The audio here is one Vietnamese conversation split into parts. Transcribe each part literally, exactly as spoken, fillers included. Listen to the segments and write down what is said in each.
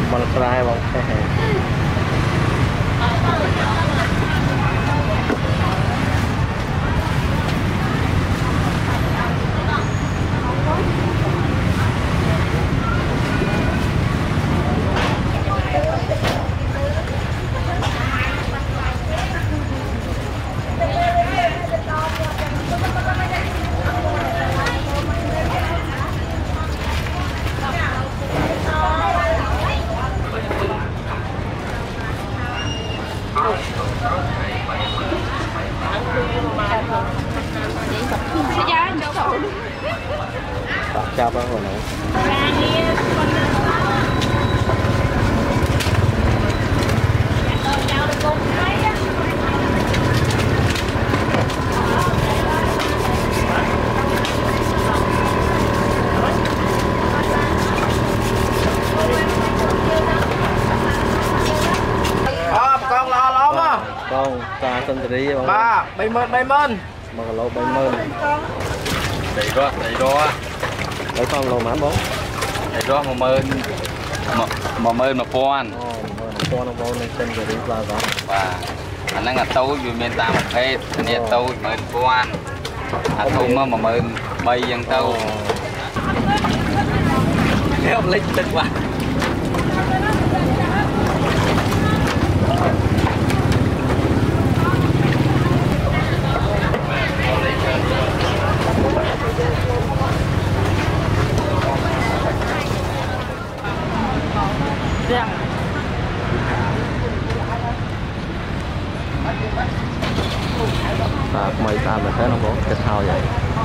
Mình try bông cái này. Chào bác hồi nãy. Con lo lo mà con ta tên gì bông ba bảy mươi bảy mươi mà lô bảy mươi đầy đó đầy đó để con lô mã bốn đầy đó mà mơn mà mà mơn mà pon con nó vô nên tên gì là đó và anh đang ngặt tấu dù miền Nam một hết anh ấy tấu mơn pon à thùng mà mà mơn bay dân tấu kéo lấy tinh quá và mày ta mà thấy nó có cái thao vậy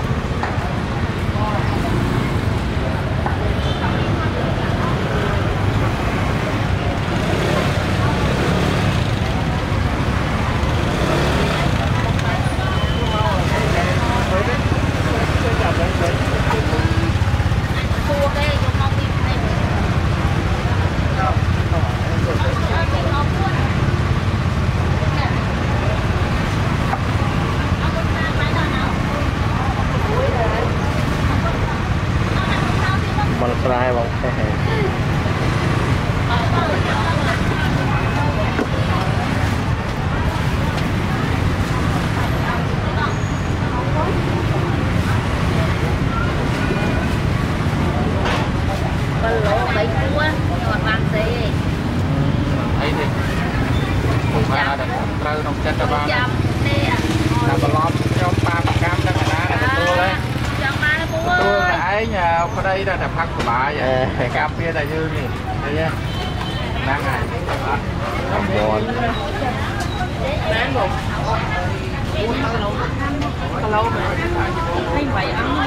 try bông cái này. Con lỗ bấy cua ngọt vàng gì ấy thì cũng phải là trâu nông chân cho ba chấm nè là có lót trong ba bạc cam đó người ta là tua đấy chấm ba nó cua tua cái nhà ở đây là phát của bà vậy cái cam kia là dư nè đây nhá đang này Bồn bán một hello thấy vậy ăn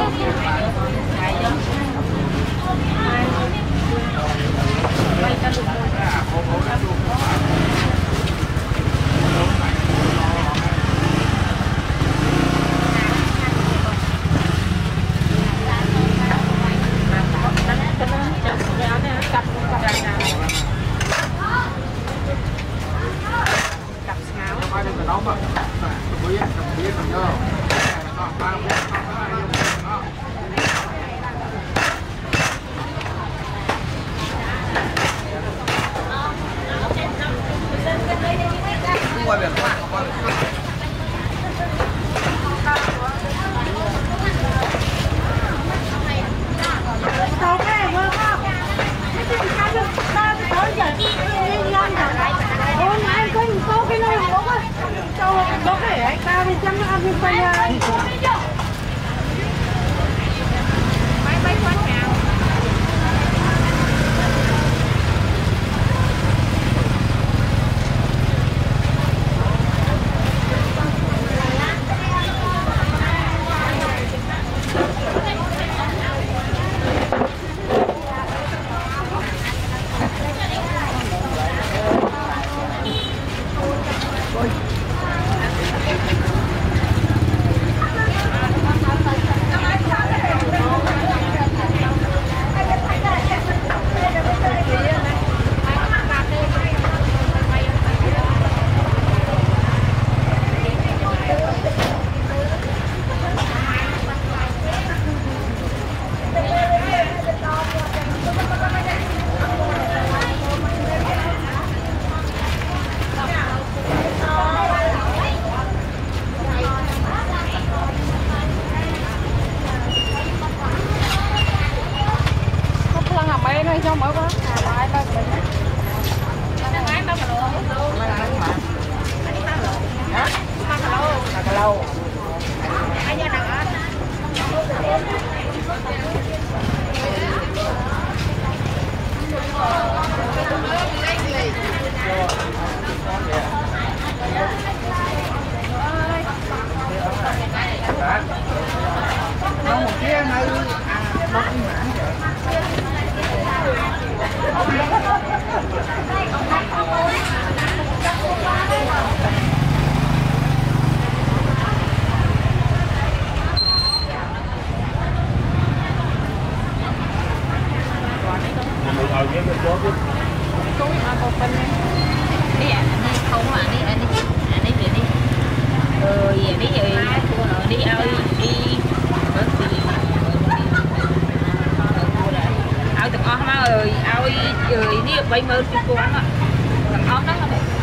có thể anh ta bên trong nó ăn bên quanh máy bay quan trọng một kia này đi à đi không mà đi à đi à đi về đi rồi đi rồi đi ơi đi ao từng on má ơi ao ơi đi bay mơ đi cô ăn á từng on đó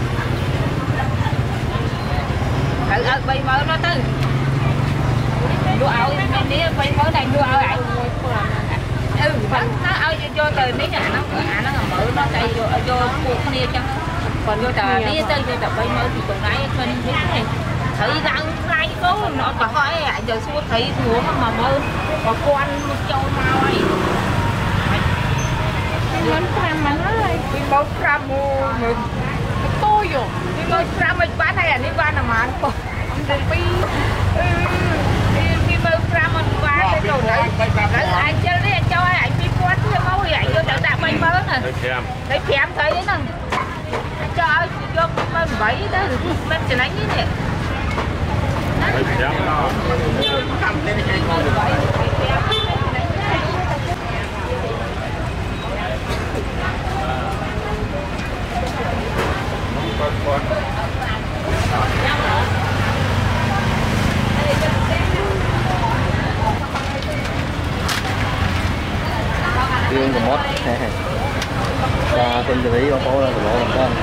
thử ơi bay mơ nó tư đua ao em đi bay mơ này đua ao lại ừ nó ao vô từ mấy nhà nó à nó mở nó chạy vô vô cuộc kia cho còn vô tờ đi tới vô tờ bay mơ thì còn nãy bên biết này thấy rằng ngay cố nó có hỏi lại giờ xuống thấy thua mà mơ có con một châu mau ấy mình làm mà nó này đi bao trăm mình tôi rồi đi bao trăm mình bán này là đi bán là mà ông đừng đi đi bao trăm mình bán cái đồ đấy đấy anh chơi đi anh cho anh đi quán cho máu vậy vô đỡ đạp bay mơ nè đấy kém thấy đấy nè cho vô mình bảy đó mình sẽ đánh như thế Riêng của mót và tên chỉ lý có là của nó làm con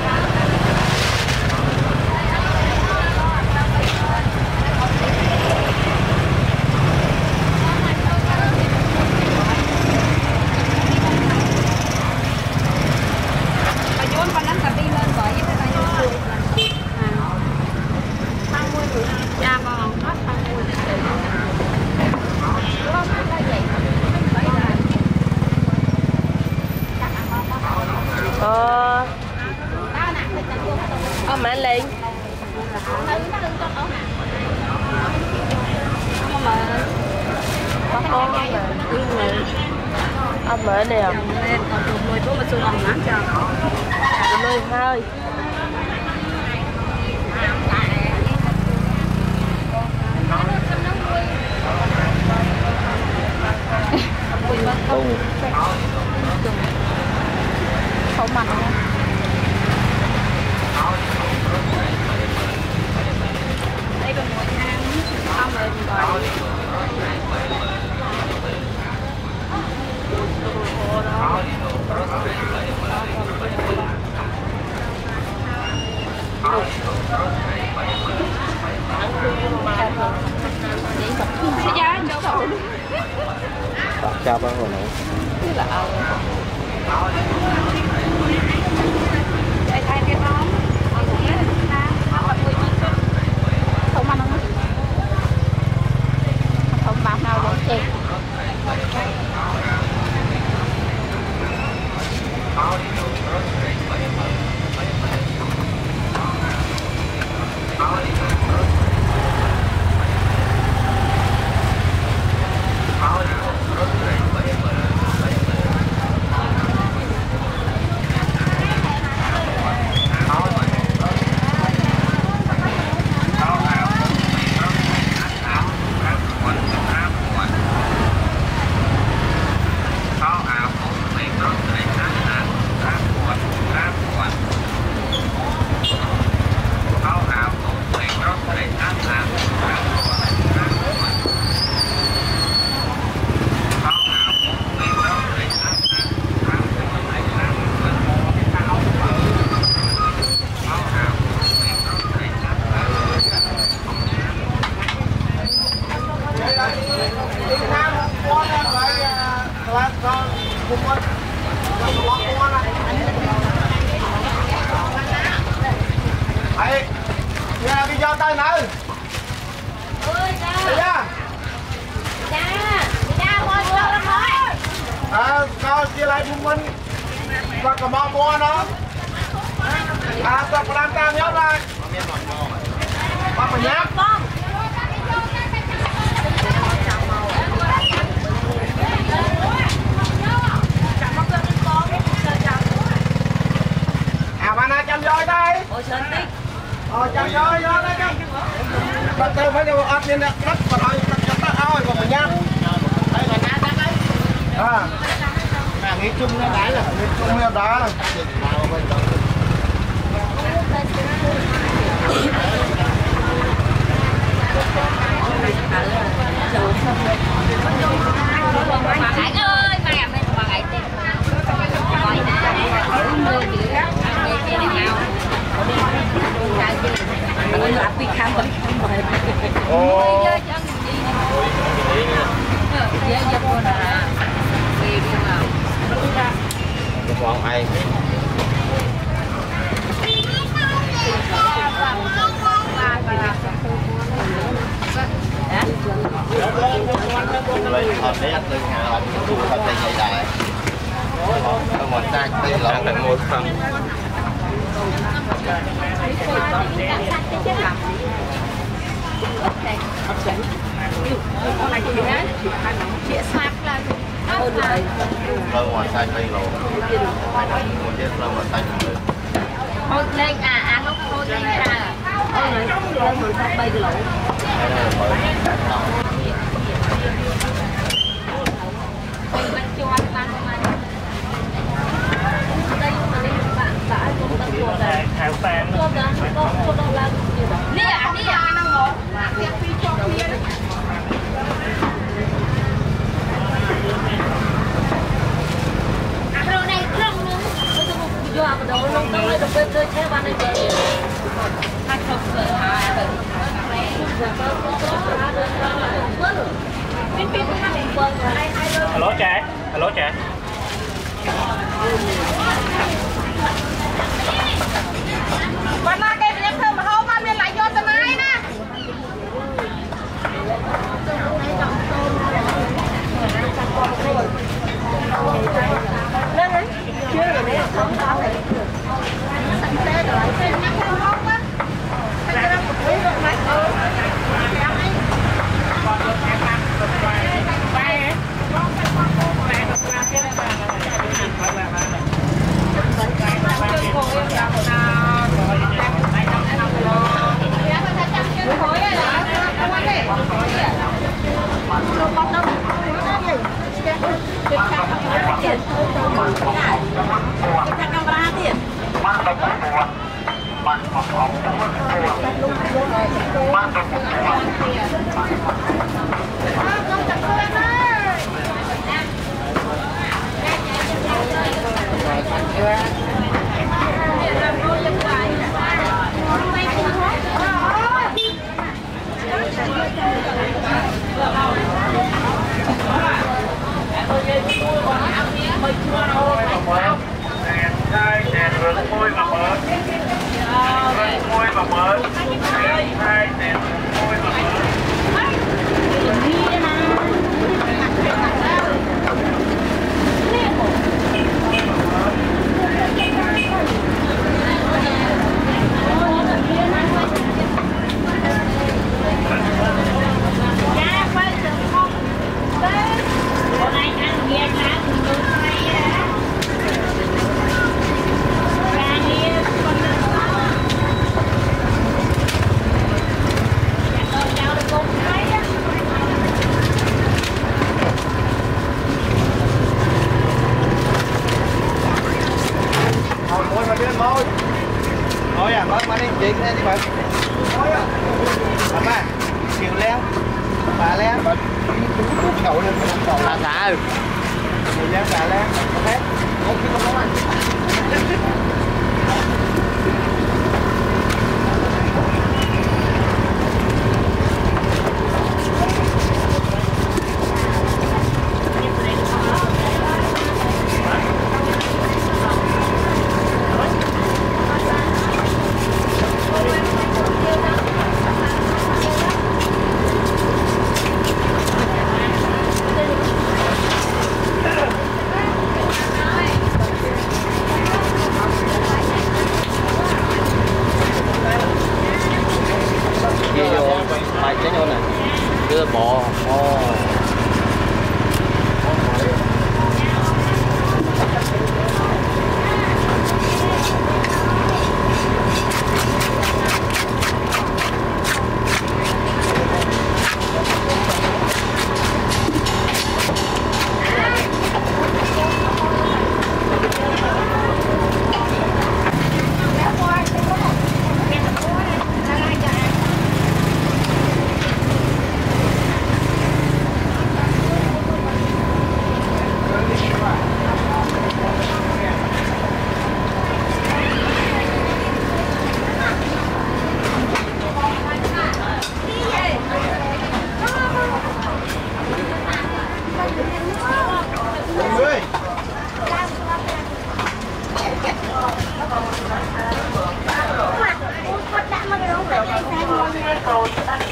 ờ ờ mẹ lên có con mà ông mẹ nè mười bố mà xuống ăn cho mười hơi tung không mặn nha đây còn một ăn không rồi gọi bây giờ anh đâu rồi tắt chắp á rồi nè như là ai ai cái món không ăn không không bạc nào cũng chê Ấy, nhà đi giao tay nào. ơi cha. Đây nha. Cha, cha con cho nó nói. À, coi chia lại cùng mình và cả mọi mua nó. À, tập làm cam nhóc lại. Bác mình nháp. À, bạn ai chăm voi đây? Ôi sơn tích. Ờ, chăm voi vô đây chăm. Bạn tôi phải vô ớt lên đất và thôi, đất đất ơi, còn mình nháp. Đây là ná đất đấy. À. À, nghĩ chung nó đá là nghĩ chung nó đá là. Bà Ngải ơi, mai à bên bà Ngải tìm gọi nè, đưa gì đó, nghe kia này nào, ra gì, mình làm việc khám bệnh, Ồ. Dễ dễ cô nè, về đi vào, Còn ai lấy thật đấy anh từ nhà làm thu thật tay dày dài không còn ta tay lỏng thành một phần lâu ngoài tay tay lỗ một chiếc lâu ngoài tay mình thôi lên à à lúc thôi lên ra ôi này lên mình phải bay lỗ mình cho anh ăn mà đây mà đi bạn xã cũng tận ruột này hàng fan có có có đâu là đi à đi à nó ngộ rồi này không luôn vô à đồ luôn đâu được bên chơi thế bạn này chơi hai chục rồi hả Alo trẻ, alo trẻ. Bạn nào kêu em thơm mà hôm ăn lại vô tầm ai nè. Lên đi. Chưa rồi đấy, không có này. Sẵn tê rồi, xem nhắc không không á. Cái đó một tí rồi mày. Ừ. Thôi à, bớt mà đi chuyện đi đi bạn. Làm à, chiều leo, bà leo, bà cậu lên cậu là xả ừ. Chiều leo bà leo, ok. Không biết không anh.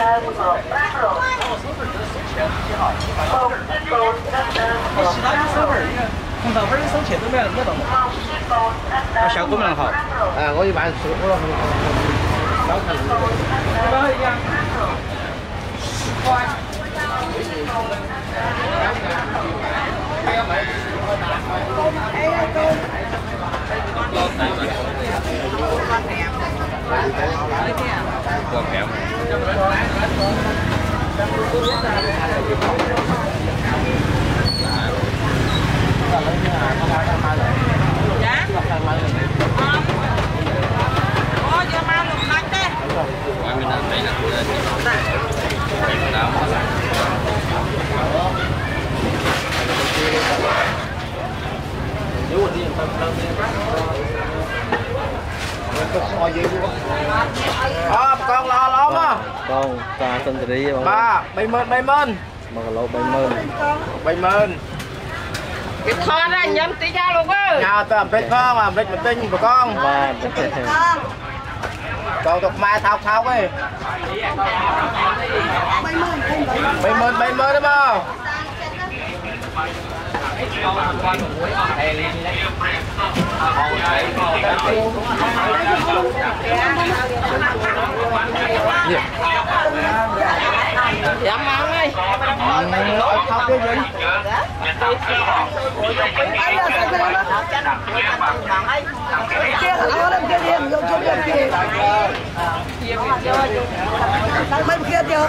không tàu vẫn sống chết tôi mẹ là nhất đồng à sao cũng là họ à có gì bạn số đó đó đó nha con kẹo dạ có giờ mau lục lạch đấy qua bên đây đây là đâu à, con lo lắm á con ta tên gì ba bảy mươi bảy mươi mà lâu bảy mươi bảy mươi cái thọ ra nhắm tí ra luôn ơi nhà tôi làm bếp con làm bếp một tinh của con ba con tục mai thao thao ấy bảy mươi bảy mươi đúng không dạ mang ơi học cái gì bên kia chưa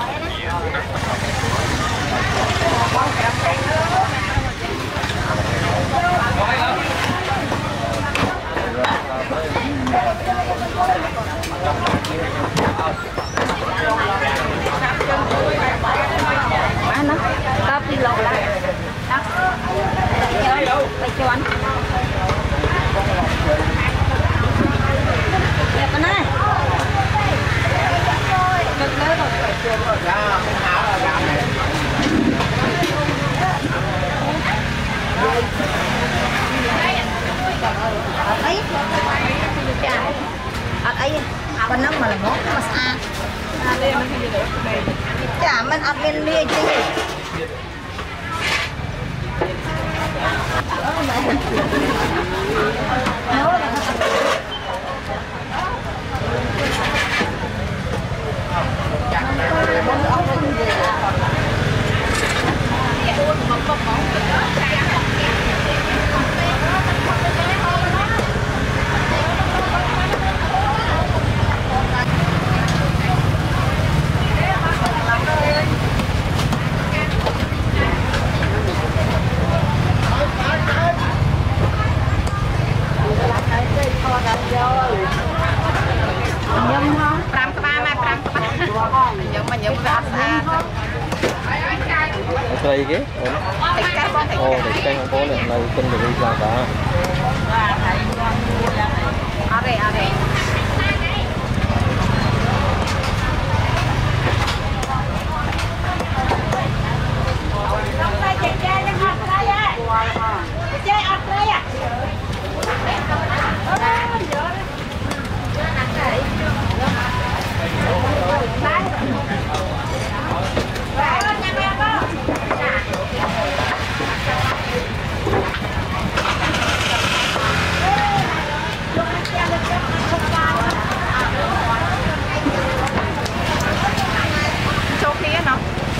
mana tapi lo lah tak cuan ya mana được lớn ấy ấy con năm mà là món mà xa chả mình ăn bên lia chứ nhâm không pram ba mai pram ba nhâm mà nhâm ra xa cây cái thịt cá con thịt ô để cây không có này này tin được đi ra cả ở đây ở đây chỗ kia nó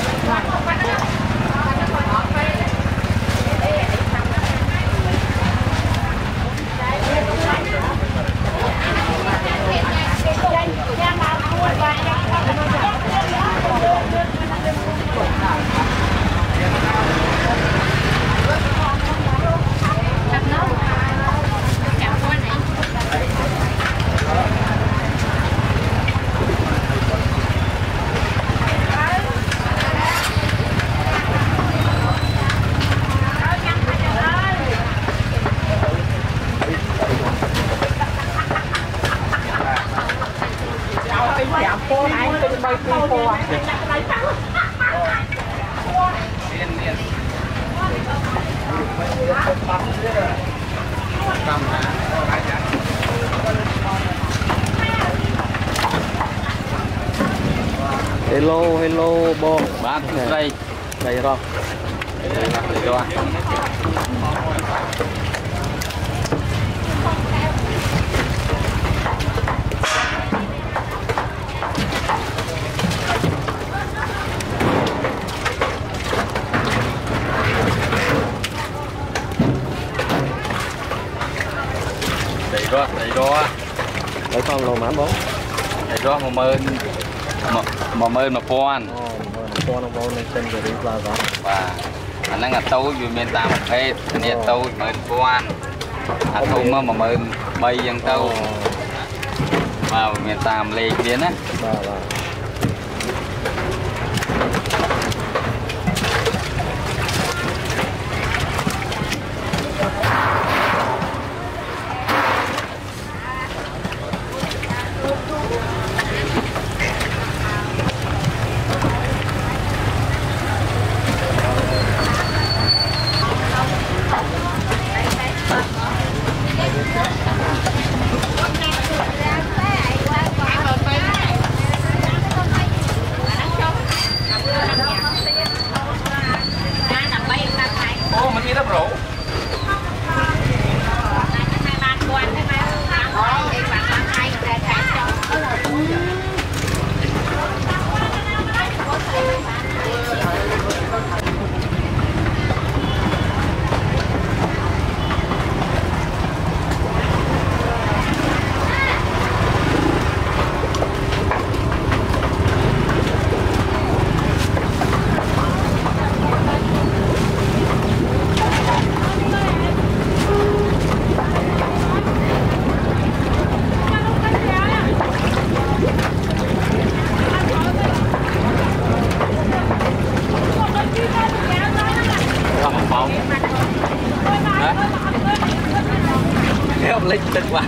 cô này tôi bay cô cô à cái hello hello bom bán đây đây rồi đây rồi đây rồi đây rồi đấy con lô mắm bóng đây rồi một mơn một mơn một con con nó vô nên chân rồi đi vào đó và anh đang ngặt tấuอยู่เมียนตาประเภทอันนี้tấuหมื่นกว่าอันทุ่มมาหมื่นใบยังtấuมาเมียนตามเลขเดียนนะ Linh tinh quá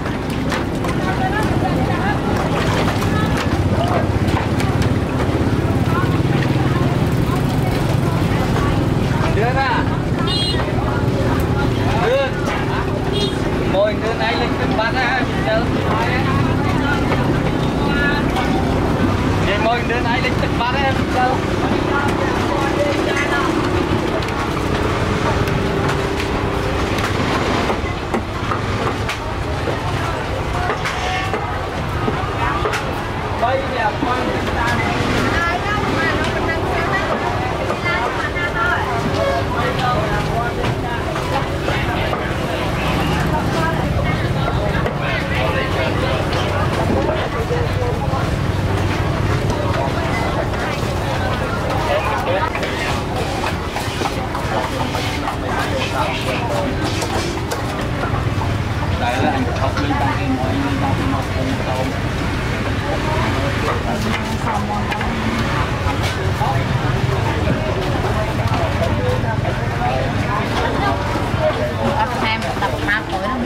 đưa ra đưa môi đưa này linh tinh bắt ra để môi đưa này linh tinh bắt ra đây là anh học lên trong cái mỗi trong cái một cùng tôm ăn thêm đập mặt tối lắm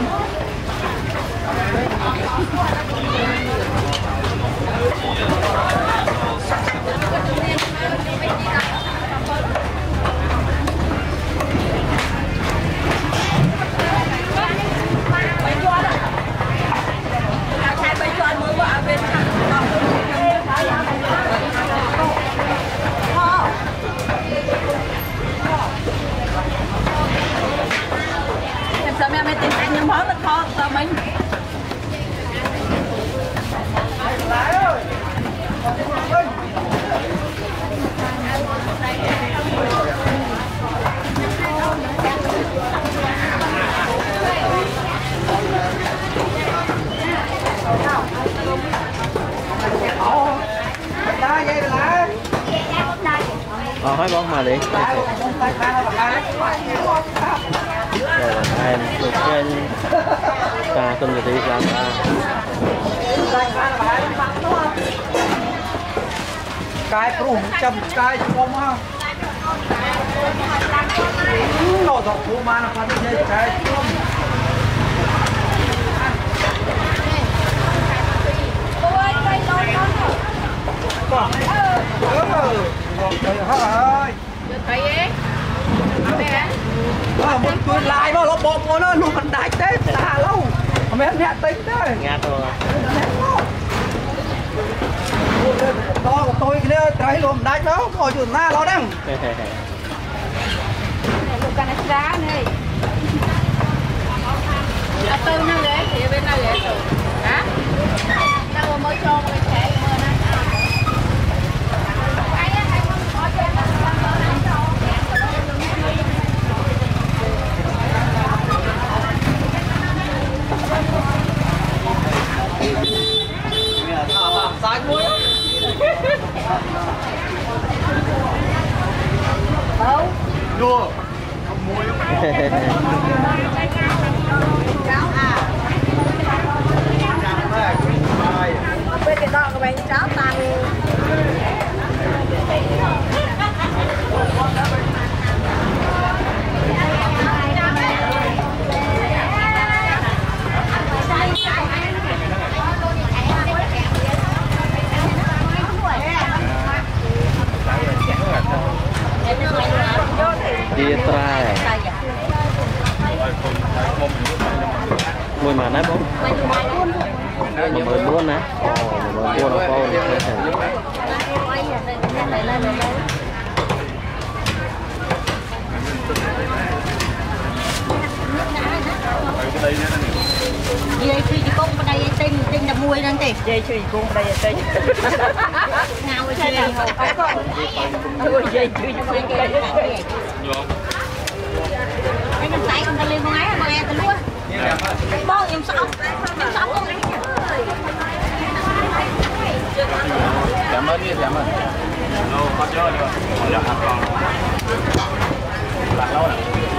sao mẹ mày tìm anh những món nó kho sao mình ờ hỏi bóng mà đi rồi em được trên ta tin được đi làm ta cái pru trăm cái không ha nó dọc pru mà nó phải như cái không một tuổi lại mà nó bom nó nó còn đại tết là lâu mấy em nhẹ tính đấy ngạt rồi đó của tôi cái trái luôn đáy đó ngồi chừng na đó đang lục cái này giá này à từ nó ghế thì bên nào ghế từ hả đâu mới cho cái thẻ mơ nè sai muối đâu đùa muối cháo à bên cái đó các bạn cháo tăng Dia try. Mùi mà nấy bông. Mà mười buôn á. Ồ, mười buôn nó con. dây chui cung bên đây tinh tinh là mùi lên thì dây chui cung đây dây ngao cái dây ôi dây chui cung đây cái nó tay con ta lên con ấy mà nghe ta luôn bông em sống em sống con ấy cảm ơn đi cảm ơn lâu có chơi rồi giờ ăn con lạc lâu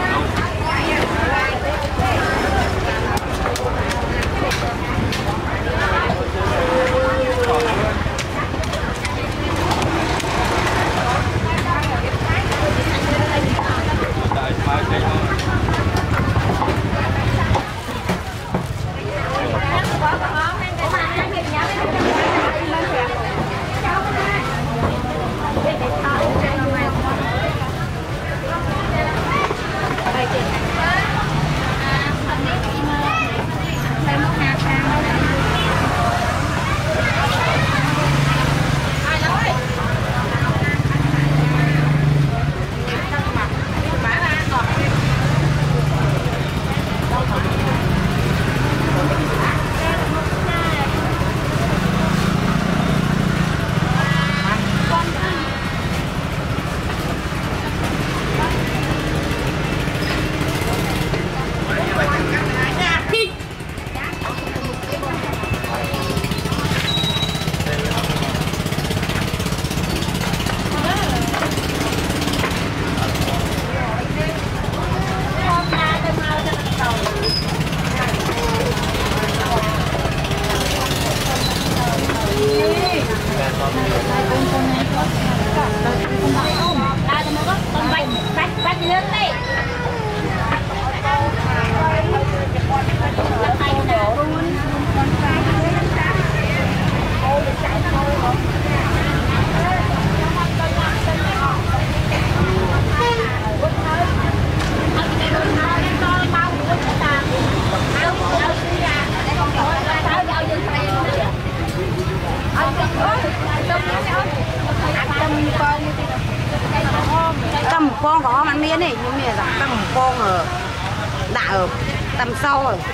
tầm con có ăn miên này nhưng mà tầm con ở đã ở tầm sau rồi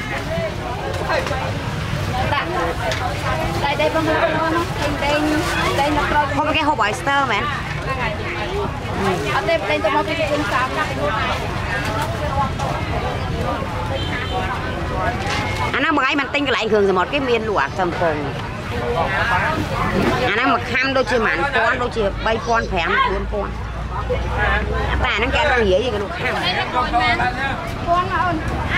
đây đây bông nó nó đây đây nó không có cái hộp oyster mà ở đây đây tôi mau cái cuốn sám anh đang một cái mình tinh cái lại ảnh hưởng rồi một cái miên luộc tầm phồng anh đang một ham đôi chia mặn con đôi chia bay con phải ăn cuốn con bà nó cái đồ gì gì cái luộc ham con ơi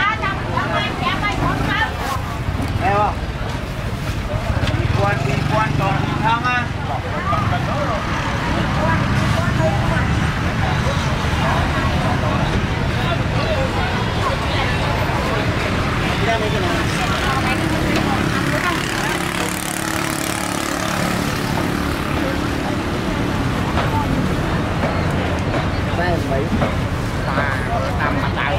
nghe không quan đi quan còn thang á mấy ta làm mặt đại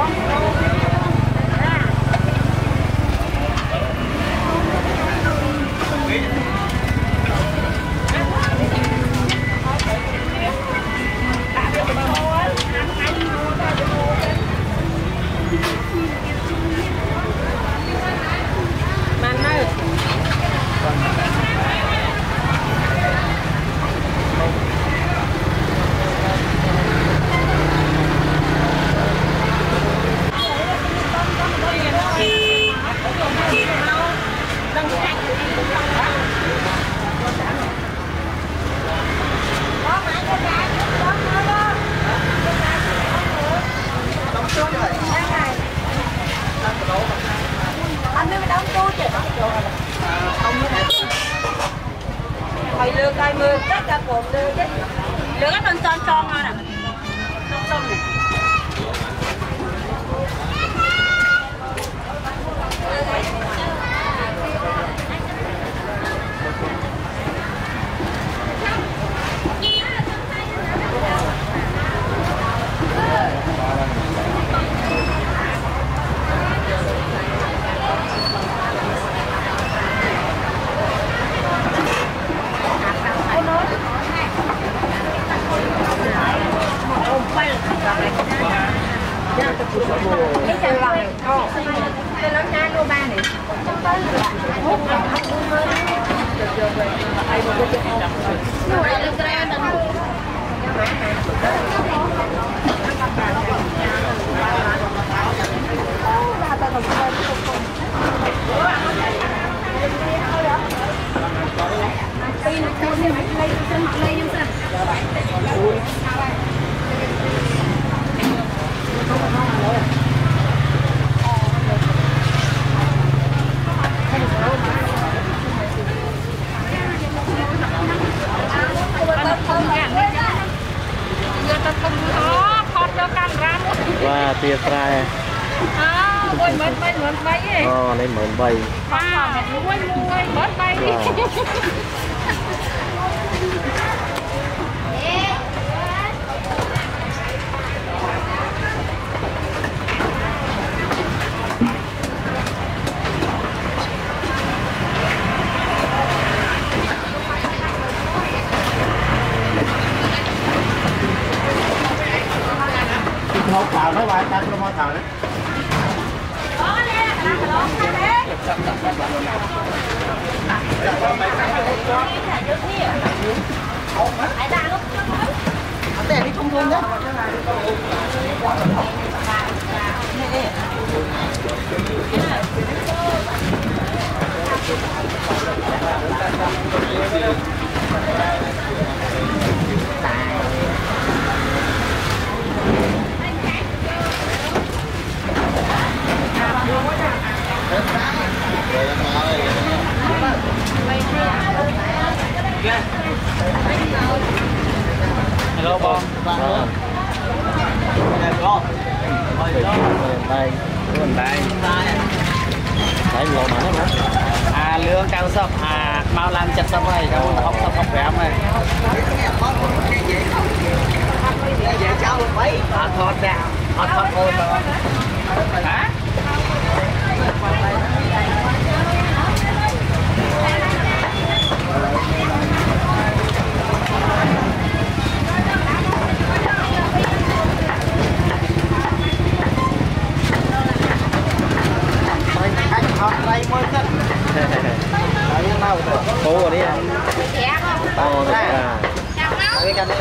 Hồi lừa cây mưa tất cả cột lừa chứ. Lừa cái con son son thôi nè. Son son nè. Cái chân lòng ồ cái lớn nha lô ba này và tia trai à quên mượn bay mượn bay ấy ờ đây mượn bay à quên quên bớt bay đi một thảo nó vài ta một thảo đấy. Để đi không thương đấy. hello bon vâng đây vườn đây đấy lò mà nó à lương cao sập à mau làm chặt sập này đâu học sập học vẽ này họ thoát ra họ thoát ôn rồi hả đây mới cất. Đấy nào rồi. Cô rồi đi anh. Ồ, được à. Đây cái này.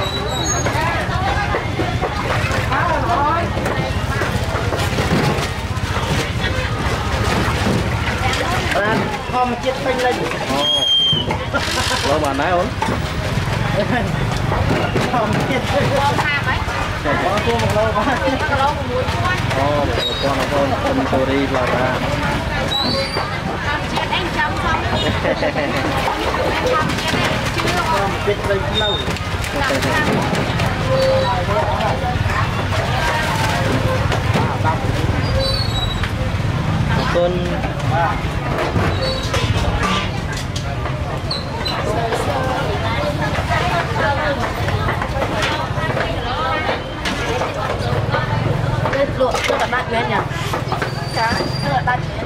Ra không chết phanh lên. Ồ. Lâu bà nãy ổn. Không chết. Có cô một lâu ba. Ồ, một con một con con cô đi là ra. Chết lên lâu. Con luộc cho đặt lên nhỉ? Chả, tức là đặt lên.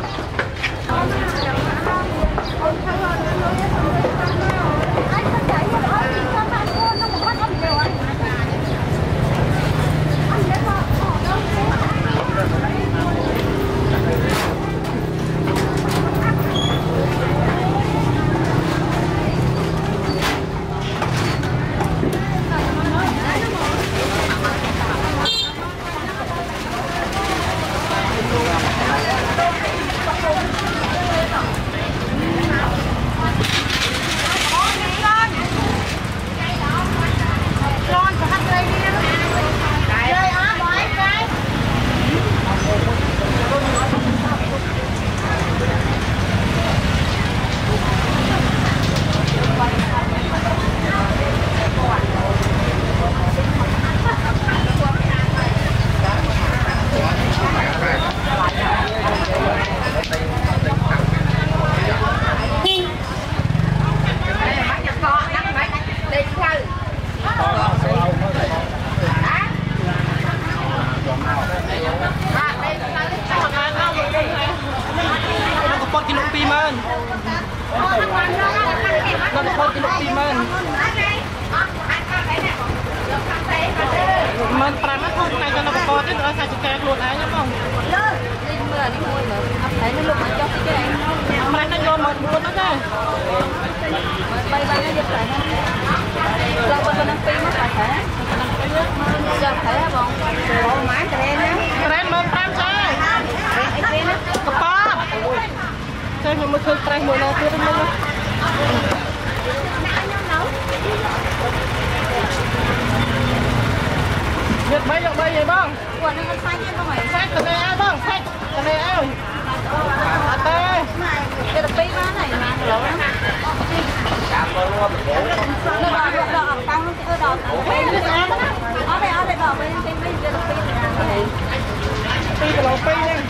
Mình phải mất không này cho nó có chứ nữa sao chỉ kẹt luôn ấy nhá không? Lên mưa đi môi mà thấy nó lúc mà cho cái này Mình nó vô một buôn đó chứ. bay bay nó giật lại nó lâu bên bên pin mất phải thể giờ thể hả bọn bộ máy tren á Tren mình pram chơi tren á Kapot Chơi mình mới khơi tren mùa nào kia đó mình Nhật bay dọc bay vậy bông quần nó xanh chứ không phải Xách tầng này ai bông Xách tầng này ai À tê cái là pin nó này mà lỗ lắm nó đỏ đỏ đỏ tăng nó đỏ pin nó ở đây ở đây đỏ bên trên bên trên là pin này Pin cái lỗ pin nha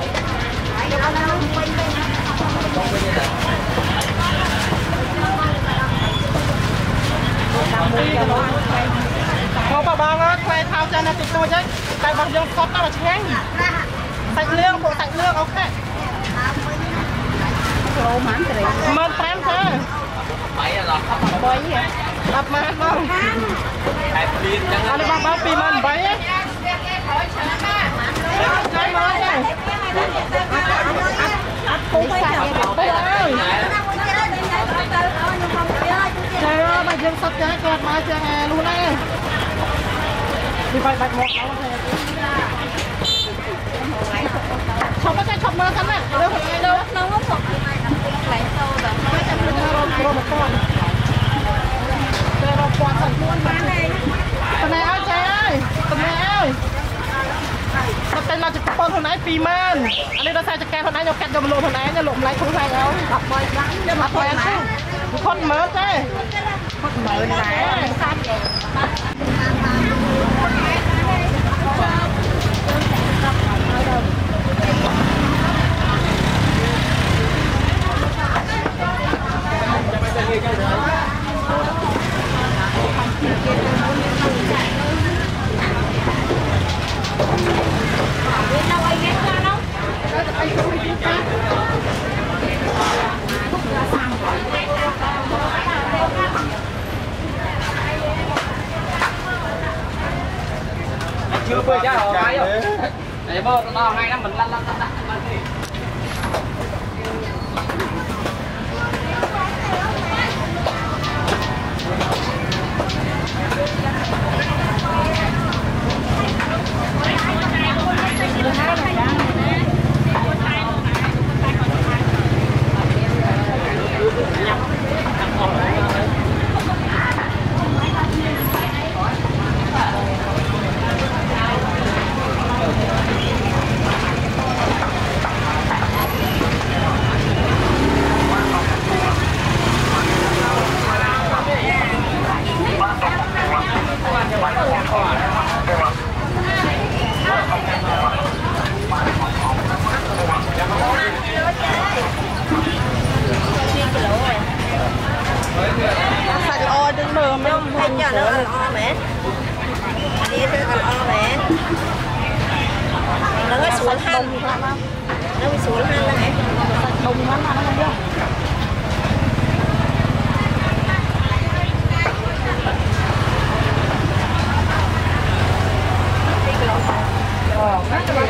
Không bà băng á, quay thao cho nó tụi tôi chứ Tại bằng dân sốt nó là chén Sạch lương, bộ sạch lương, ok Ô mán cái này. Mình prem thế Bấy hả? Đập mà không? Anh ấy băng báo phim mình bấy á Chơi mới nha Cũng phải chẳng bấy ơi Trời ơi, mà dân sắp trái kẹt mà chơi hè luôn á Thì phải bạch một đâu Chọc nó chơi chọc mơ cắn nè Đâu phải ai đâu nó không phục lại sâu rồi Mấy trăm linh euro pro một con Chơi rồi quạt sẵn luôn mà Tầm này ơi chơi ơi Tầm này ơi Tầm này là chỉ con thôn ái phì mên Anh đi đó sao cho kẹt thôn ái nhau kẹt cho một lộ thôn ái nhau lộ lại không phải đâu Đọc bơi gắn cho Đọc bơi chứ Con mớt thế Mất mượn lại. Chưa bơi ra ở ngay rồi. Để bơi nó ngay nó mình lăn lăn lăn lăn đi. sạch đông nó bị xuống hai lần sạch đông lắm nó không biết Hãy subscribe cho kênh Ghiền Mì Gõ để không bỏ lỡ những video hấp dẫn